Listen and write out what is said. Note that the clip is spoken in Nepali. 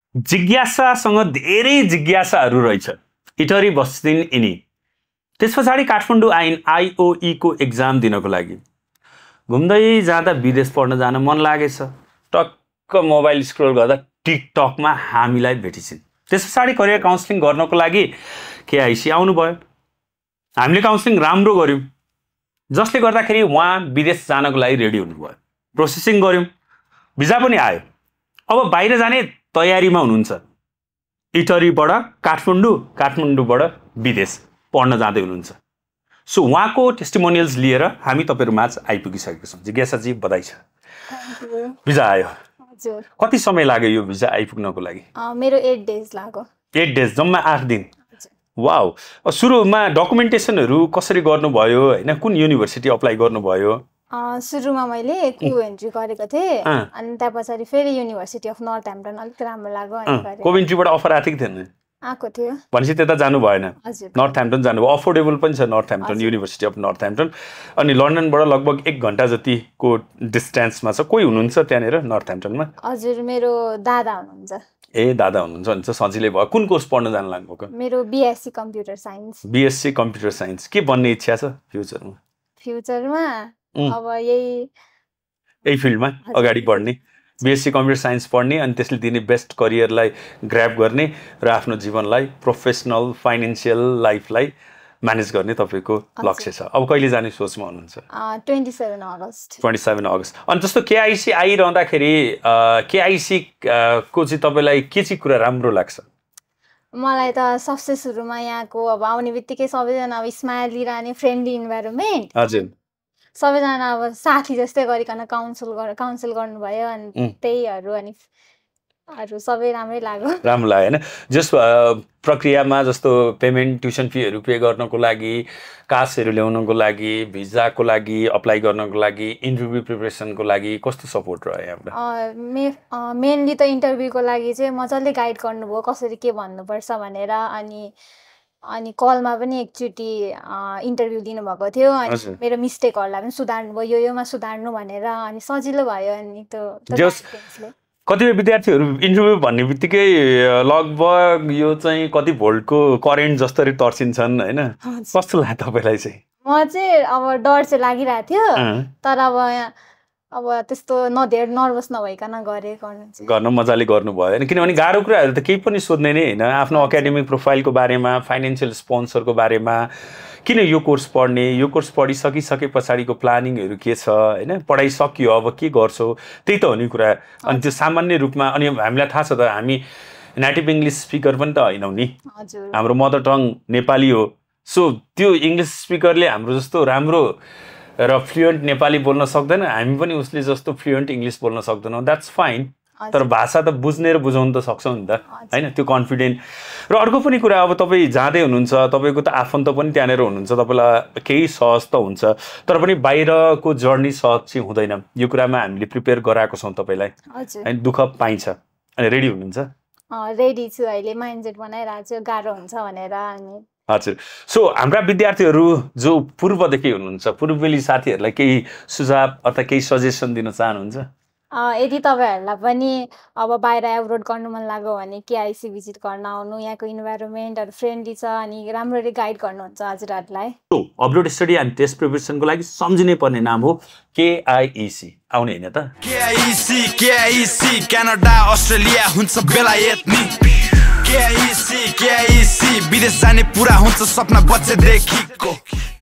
जिज्ञासासँग धेरै जिज्ञासाहरू रहेछ। इटरी बस्दिन यिनी। त्यस पछाडि काठमाडौँ आइन् IOE को एक्जाम दिनको लागि। घुम्दै जाँदा विदेश पढ्न जान मन लागेछ। टक्क मोबाइल स्क्रोल गर्दा टिकटकमा हामीलाई भेटिसिन्। त्यस पछाडि करियर काउन्सिलिङ गर्नको लागि KIEC आउनुभयो। हामीले काउन्सिलिङ राम्रो गर्यौँ, जसले गर्दाखेरि उहाँ विदेश जानको लागि रेडी हुनुभयो। प्रोसेसिङ गर्यौँ, भिजा पनि आयो। अब बाहिर जाने तयारीमा हुनुहुन्छ। इटरीबाट काठमाडौँ, काठमाडौँबाट विदेश पढ्न जाँदै हुनुहुन्छ। सो उहाँको टेस्टिमोनियल्स लिएर हामी तपाईहरु माझ आइपुगिसकेका छौँ। जिज्ञासाजी बधाई छ। भिजा आयो। हजुर। कति समय लाग्यो यो भिजा आइपुग्नको लागि? मेरो 8 डेज लाग्यो। 8 डेज, जम्मा 8 दिन। वाउ। सुरुमा डकुमेन्टेसनहरु कसरी गर्नुभयो हैन? कुन युनिभर्सिटी अप्लाई गर्नुभयो? सुरुमा मैले कोभेन्ट्री गरेको थिएँ, अनि त्यसपछि फेरि युनिभर्सिटी अफ नर्थह्याम्पटन अलिक राम्रो लाग्यो अनि गरे। कोभेन्ट्रीबाट अफर आएको थियो कि थिएन? आएको थियो। भनेपछि त्यता जानु भएन? हजुर। नर्थह्याम्पटन जानुभयो। अफोर्डेबल पनि छ नर्थह्याम्पटन, युनिभर्सिटी अफ नर्थह्याम्पटन। अनि लन्डनबाट लगभग 1 घण्टा जतिको डिस्टेन्समा छ। कोही हुनुहुन्छ त्यहाँनेर नर्थह्याम्पटनमा? हजुर, मेरो दादा हुनुहुन्छ। ए, दादा हुनुहुन्छ भने चाहिँ सजिलै भयो। कुन कोर्स पढ्न जान लाग्नुभएको? मेरो BSc computer science. BSc computer science. के बन्ने इच्छा छ फ्युचरमा? फ्युचरमा अब यही फिल्डमा अगाडि बढ्ने, BSc कम्प्युटर साइन्स पढ्ने अनि त्यसले दिने बेस्ट करियरलाई ग्र्याब गर्ने र आफ्नो जीवनलाई, प्रोफेसनल फाइनान्शियल लाइफलाई म्यानेज गर्ने तपाईको लक्ष्य छ। अब कहिले जाने सोचमा हुनुहुन्छ? 27 अगस्त। 27 अगस्त। अनि जस्तो KIEC आइरहँदाखेरि KIEC को चाहिँ तपाईलाई के चाहिँ कुरा राम्रो लाग्छ? मलाई त सबसे सुरुमा यहाँको अब आउने बित्तिकै सबैजना अब स्माइल दिइरहने, फ्रेन्डली इन्भाइरोमेन्ट। हजुर। सबैजना अब साथी जस्तै गरिकन काउन्सिल गर्नुभयो अनि त्यहीहरू अनि अरू सबै राम्रै लाग्यो। राम्रो लाग्यो हैन? जस प्रक्रियामा जस्तो पेमेन्ट, ट्युसन फीहरू पे गर्नको लागि, कासहरू ल्याउनको लागि, भिजाको लागि अप्लाई गर्नको लागि, इन्टरभ्यु प्रिपरेसनको लागि कस्तो सपोर्ट रह्यो हाम्रो? मेनली त इन्टरभ्युको लागि चाहिँ मजाले गाइड गर्नुभयो कसरी के भन्नुपर्छ भनेर। अनि कलमा पनि एकचोटि इन्टरभ्यु दिनुभएको थियो अनि मेरो मिस्टेकहरूलाई पनि सुधार्नु भयो, योमा सुधार्नु भनेर, अनि सजिलो भयो। अनि त्यो कतिपय विद्यार्थीहरू इन्टरभ्यु भन्ने बित्तिकै लगभग यो चाहिँ कति भोल्टको करेन्ट जस्तरी तर्सिन्छन् हैन? कस्तो लाग्यो तपाईलाई चाहिँ? म चाहिँ अब डर चाहिँ लागिरहेको थियो, तर अब त्यस्तो नधेर नर्भस नभइकन गर्न मजाले गर्नुभयो हैन? किनभने गाह्रो कुराहरू त केही पनि सोध्ने नै हैन। आफ्नो एकाडेमिक प्रोफाइलको बारेमा, फाइनान्शियल स्पोन्सरको बारेमा, किन यो कोर्स पढ्ने, यो कोर्स पढिसके पछाडिको प्लानिङहरू के छ हैन? पढाइ सकियो अब के गर्छौ, त्यही त हो नि कुरा। अनि त्यो सामान्य रूपमा, अनि हामीलाई थाहा छ त हामी नेटिभ इङ्ग्लिस स्पिकर पनि त हैनौ नि। हाम्रो मदर टङ नेपाली हो। सो त्यो इङ्ग्लिस स्पिकरले हाम्रो जस्तो राम्रो र फ्लुएन्ट नेपाली बोल्न सक्दैन, हामी पनि उसले जस्तो फ्लुएन्ट इङ्ग्लिस बोल्न सक्दैनौँ। That's fine. तर भाषा त बुझ्ने र बुझाउनु त सक्छौँ नि त हैन? त्यो कन्फिडेन्ट। र अर्को पनि कुरा, अब तपाईँ जाँदै हुनुहुन्छ, तपाईँको त आफन्त पनि त्यहाँनिर हुनुहुन्छ, तपाईँलाई केही सहज त हुन्छ, तर पनि बाहिरको जर्नी सहज चाहिँ हुँदैन। यो कुरामा हामीले प्रिपेयर गराएको छौँ तपाईँलाई हैन? दुःख पाइन्छ। अनि रेडी हुनुहुन्छ? रेडी छु, अहिले माइन्डसेट बनाइरहेको छु गाह्रो हुन्छ भनेर। अनि हजुर। सो हाम्रा विद्यार्थीहरू जो पूर्वदेखि हुनुहुन्छ, पूर्वेली साथीहरूलाई केही सुझाव अथवा केही सजेसन दिन चाहनुहुन्छ? यदि तपाईँहरूलाई पनि अब बाहिर एब्रोड गर्नु मन लाग्यो भने KIEC भिजिट गर्न आउनु। यहाँको इन्भाइरोमेन्टहरू फ्रेन्डली छ अनि राम्ररी गाइड गर्नुहुन्छ हजुरहरूलाई। अब्रोड स्टडी एन्ड टेस्ट प्रिपरेसनको लागि सम्झिनै पर्ने नाम हो KIEC। आउने हैन त? KIEC क्यानाडा, अस्ट्रेलिया हुन्छ बेलायत नि। KIEC विदेश जाने पुरा हुन्छ सपना बच्चेदेखिको।